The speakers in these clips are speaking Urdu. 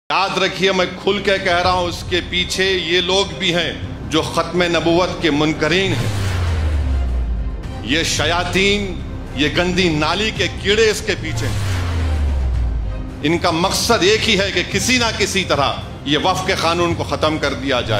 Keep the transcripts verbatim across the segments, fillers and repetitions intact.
یاد رکھیے میں کھل کے کہہ رہا ہوں، اس کے پیچھے یہ لوگ بھی ہیں جو ختم نبوت کے منکرین ہیں۔ یہ شیاطین، یہ گندی نالی کے کیڑے اس کے پیچھے ہیں۔ ان کا مقصد ایک ہی ہے کہ کسی نہ کسی طرح یہ وقف کے قانون کو ختم کر دیا جائے۔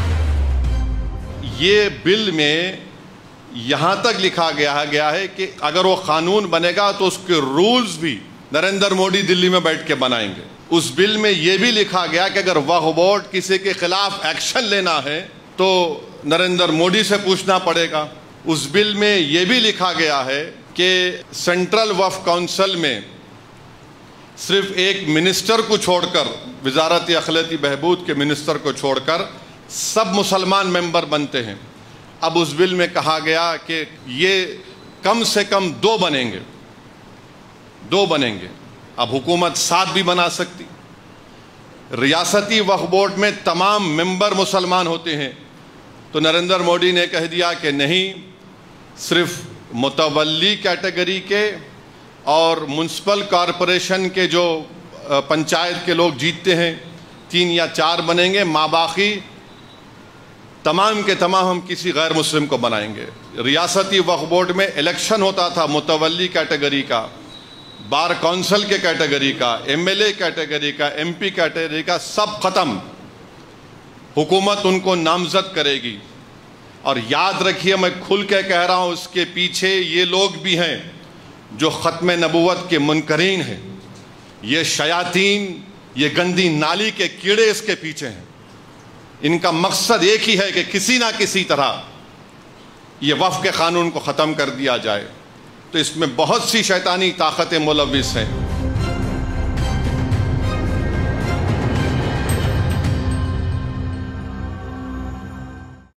یہ بل میں یہاں تک لکھا گیا گیا ہے کہ اگر وہ قانون بنے گا تو اس کے رولز بھی نریندر موڈی دلی میں بیٹھ کے بنائیں گے۔ اس بل میں یہ بھی لکھا گیا کہ اگر وقف بورڈ کسی کے خلاف ایکشن لینا ہے تو نریندر موڈی سے پوچھنا پڑے گا۔ اس بل میں یہ بھی لکھا گیا ہے کہ سینٹرل وقف کونسل میں صرف ایک منسٹر کو چھوڑ کر، وزارت اقلیتی بہبود کے منسٹر کو چھوڑ کر سب مسلمان ممبر بنتے ہیں۔ اب اس بل میں کہا گیا کہ یہ کم سے کم دو بنیں گے دو بنیں گے اب حکومت سات بھی بنا سکتی۔ ریاستی وقف بورڈ میں تمام ممبر مسلمان ہوتے ہیں تو نریندر موڈی نے کہہ دیا کہ نہیں، صرف متولی کیٹیگری کے اور میونسپل کارپوریشن کے جو پنچایت کے لوگ جیتتے ہیں تین یا چار بنیں گے، ماں باقی تمام کے تمام ہم کسی غیر مسلم کو بنائیں گے۔ ریاستی وقف بورڈ میں الیکشن ہوتا تھا متولی کیٹیگری کا، بار کونسل کے کیٹیگری کا، ایم ایل اے کیٹیگری کا، ایم پی کیٹیگری کا، سب ختم۔ حکومت ان کو نامزد کرے گی۔ اور یاد رکھیے میں کھل کے کہہ رہا ہوں، اس کے پیچھے یہ لوگ بھی ہیں جو ختم نبوت کے منکرین ہیں۔ یہ شیاطین، یہ گندی نالی کے کیڑے اس کے پیچھے ہیں۔ ان کا مقصد ایک ہی ہے کہ کسی نہ کسی طرح یہ وقف کے قانون کو ختم کر دیا جائے۔ تو اس میں بہت سی شیطانی طاقتیں ملوث ہیں۔